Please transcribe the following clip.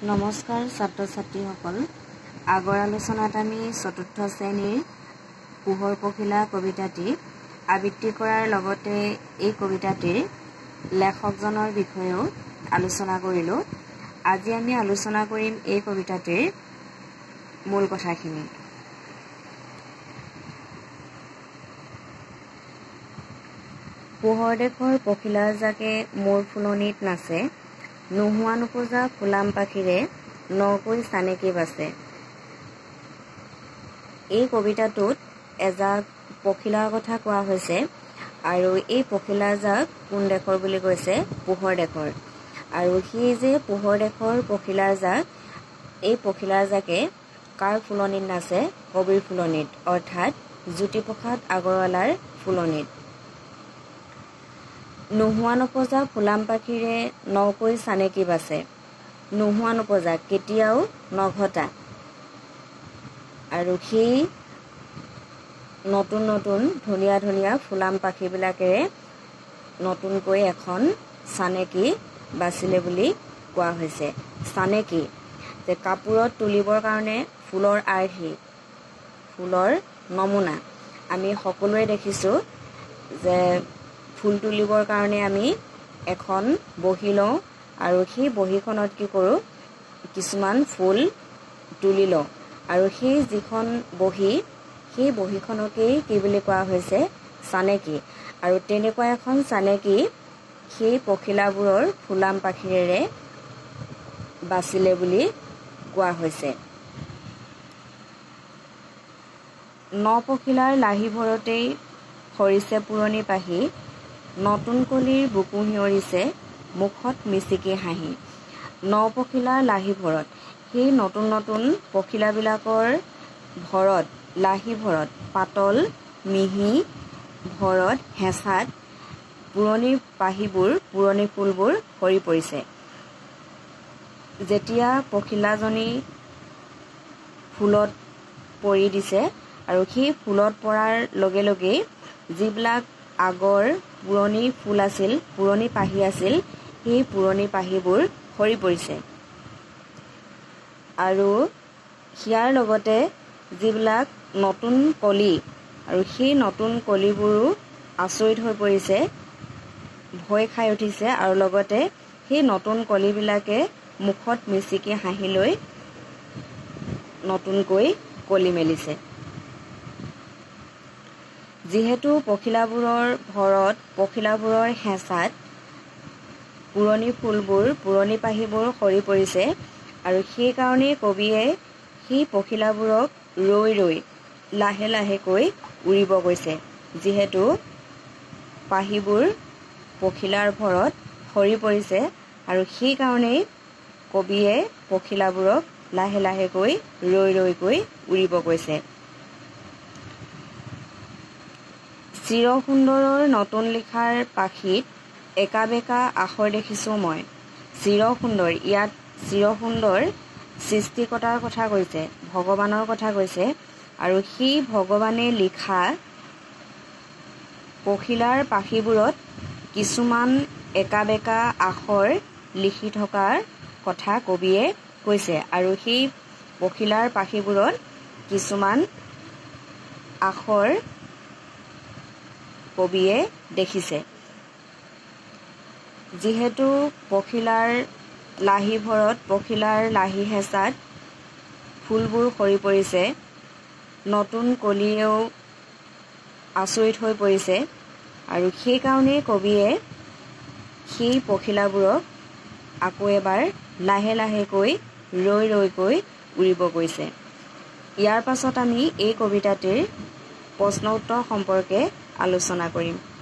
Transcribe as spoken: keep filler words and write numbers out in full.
নমস্কাৰ ছাত্ৰ ছাত্ৰীসকল, আগৰ আলোচনাত আমি চতুৰ্থ শ্ৰেণীৰ পোহৰ পখিলা কবিতাটি আবৃত্তি কৰাৰ লগতে এই কবিতাটিৰ লেখকজনৰ বিষয়েও আলোচনা কৰিলোঁ। আজি আমি আলোচনা কৰিম এই কবিতাটিৰ মূল কথাখিনি। পোহৰ দেশৰ পখিলাৰ জাকে মোৰ ফুলনিত নাচে, নোহোৱা নোপোজা ফুলাম পাখিৰে নকৈ চানেকি বাচে। এই কবিতাটোত এজাক পখিলাৰ কথা কোৱা হৈছে আৰু এই পখিলাৰ জাক কোন দেশৰ বুলি কৈছে? পোহৰ দেশৰ। আৰু সেই যে পোহৰ দেশৰ পখিলাৰ জাক, এই পখিলাৰ জাকে কাৰ ফুলনিত নাচে? কবিৰ ফুলনিত, অৰ্থাৎ জ্যোতিপ্ৰসাদ আগৰৱালাৰ ফুলনিত। নোহোৱা নপজা ফুলাম পাখিৰে নকৈ চানেকি বাচে। নোহোৱা নপজা কেতিয়াও নঘটা, আৰু সেই নতুন নতুন ধুনীয়া ধুনীয়া ফুলাম পাখিবিলাকেৰে নতুনকৈ এখন চানেকি বাচিলে বুলি কোৱা হৈছে। চানেকি যে কাপোৰত তুলিবৰ কাৰণে ফুলৰ আৰ্হি, ফুলৰ নমুনা। আমি সকলোৱে দেখিছোঁ যে ফুল তুলিবৰ কাৰণে আমি এখন বহি লওঁ আৰু সেই বহীখনত কি কৰোঁ? কিছুমান ফুল তুলি লওঁ, আৰু সেই যিখন বহী, সেই বহীখনকেই কি বুলি কোৱা হৈছে? চানেকি। আৰু তেনেকুৱা এখন চানেকি সেই পখিলাবোৰৰ ফুলাম পাখিৰেৰে বাচিলে বুলি কোৱা হৈছে। ন পখিলাৰ লাহি ভৰতেই সৰিছে পুৰণি পাহি, নতুন কলিৰ বুকু সিঁয়ৰিছে মুখত মিচিকি হাঁহি। ন পখিলাৰ লাহি ভৰত, সেই নতুন নতুন পখিলাবিলাকৰ ভৰত, লাহি ভৰত, পাতল মিহি ভৰত, হেঁচাত পুৰণি পাহিবোৰ, পুৰণি ফুলবোৰ সৰি পৰিছে। যেতিয়া পখিলাজনী ফুলত পৰি দিছে আৰু সেই ফুলত পৰাৰ লগে লগেই যিবিলাক আগৰ পুৰণি ফুল আছিল, পুৰণি পাহি আছিল, সেই পুৰণি পাহিবোৰ সৰি পৰিছে। আৰু ইয়াৰ লগতে যিবিলাক নতুন কলি, আৰু সেই নতুন কলিবোৰো আচৰিত হৈ পৰিছে, ভয় খাই উঠিছে, আৰু লগতে সেই নতুন কলিবিলাকে মুখত মিচিকি হাঁহি লৈ নতুনকৈ কলি মেলিছে। যিহেতু পখিলাবোৰৰ ভৰত, পখিলাবোৰৰ হেঁচাত পুৰণি ফুলবোৰ, পুৰণি পাহিবোৰ সৰি পৰিছে, আৰু সেইকাৰণেই কবিয়ে সেই পখিলাবোৰক ৰৈ ৰৈ লাহে লাহেকৈ উৰিব কৈছে। যিহেতু পাহিবোৰ পখিলাৰ ভৰত সৰি পৰিছে, আৰু সেইকাৰণেই কবিয়ে পখিলাবোৰক লাহে লাহেকৈ ৰৈ ৰৈকৈ উৰিব কৈছে। চিৰ সুন্দৰৰ নতুন লিখাৰ পাখিত একা বেকা আখৰ দেখিছোঁ মই। চিৰ সুন্দৰ, ইয়াত চিৰ সুন্দৰ সৃষ্টিকৰ্তাৰ কথা কৈছে, ভগৱানৰ কথা কৈছে, আৰু সেই ভগৱানে লিখা পখিলাৰ পাখিবোৰত কিছুমান একা বেকা আখৰ লিখি থকাৰ কথা কবিয়ে কৈছে, আৰু সেই পখিলাৰ পাখিবোৰত কিছুমান আখৰ কবিয়ে দেখিছে। যিহেতু পখিলাৰ লাহি ভৰত, পখিলাৰ লাহি হেঁচাত ফুলবোৰ সৰি পৰিছে, নতুন কলিয়েও আচৰিত হৈ পৰিছে, আৰু সেইকাৰণেই কবিয়ে সেই পখিলাবোৰক আকৌ এবাৰ লাহে লাহেকৈ ৰৈ ৰৈকৈ উৰিব কৈছে। ইয়াৰ পাছত আমি এই কবিতাটিৰ প্ৰশ্ন উত্তৰ সম্পৰ্কে আলোচনা কৰিম।